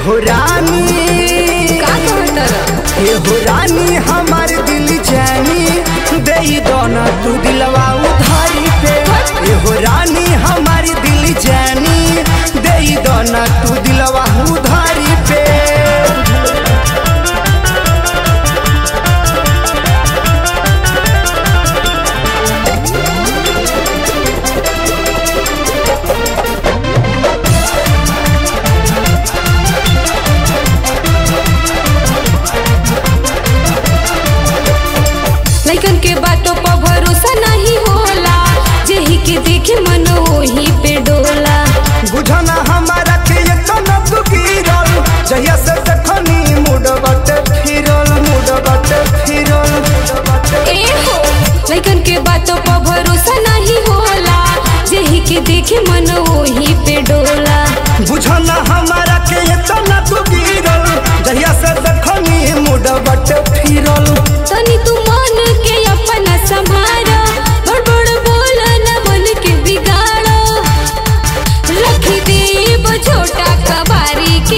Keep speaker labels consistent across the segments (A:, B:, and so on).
A: हो रानी
B: का कहतर
A: ये हो रानी हमार दिल जानी दे दोना तू दिलवा उधारी पे ये हो रानी हमारी दिल जानी दे दोना तू दिलवा उधारी पे।
B: लइकन के बातों पर भरोसा नहीं होला, जेही के देखे मन वही पे डोला।
A: बुझना हमारा के तो न तू गिरल जहिया से देखनी मूड बटे फिरल
B: ए हो लइकन के बातों पर भरोसा नहीं होला, जेही के देखे मन वही पे डोला।
A: बुझना हमारा के तो न तू गिरल जहिया से देखनी मूड बटे फिरल।
B: तनी तू मन के अपना संभारो, बड़ बोल न मन के बिगाड़ो। रख देब छोटा कबारी के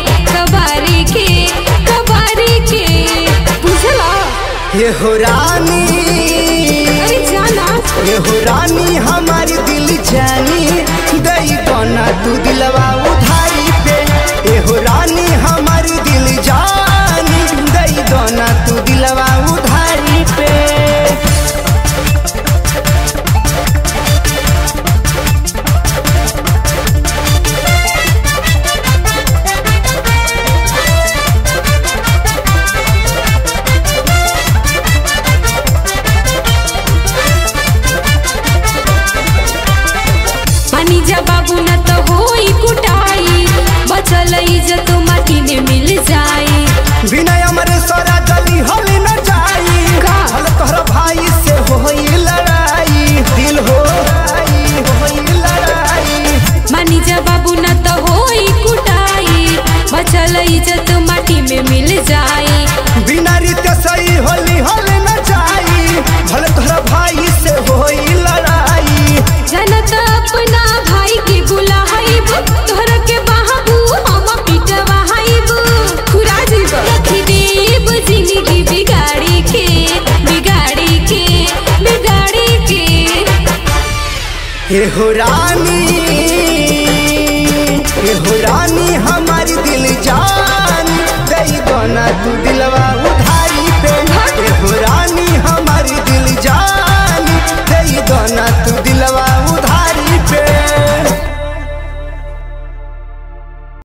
B: बुझला।
A: ये हो रानी
B: अरे जाना
A: ये हो रानी हमारी दिल जानी गई बना तू दिलवा उधारी पे। ये हो रानी हमारी दिल जानी गई दोना तू दिलवा उधारी पे।
B: पानी जा बाबू न तो होई कुटाई, बचल इज्जत माटी में मिल जाई।
A: विनय अमर सोरा जली होली न जाई हल तोहरा भाई से होई लड़ाई दिल होई लड़ाई।
B: मानी जा बाबू न तो होई कुटाई, बचल इज्जत माटी में मिल जाई।
A: बिना रीत सही होली न जाई भले तोहरा भाई से होई लड़ाई।
B: जनत अपना भाई के बुलाइब, तोहरा के बाबू हम पिटवाइब। खुरा जीब रख देब जिंदगी बिगाड़ी के।
A: ये हो रानी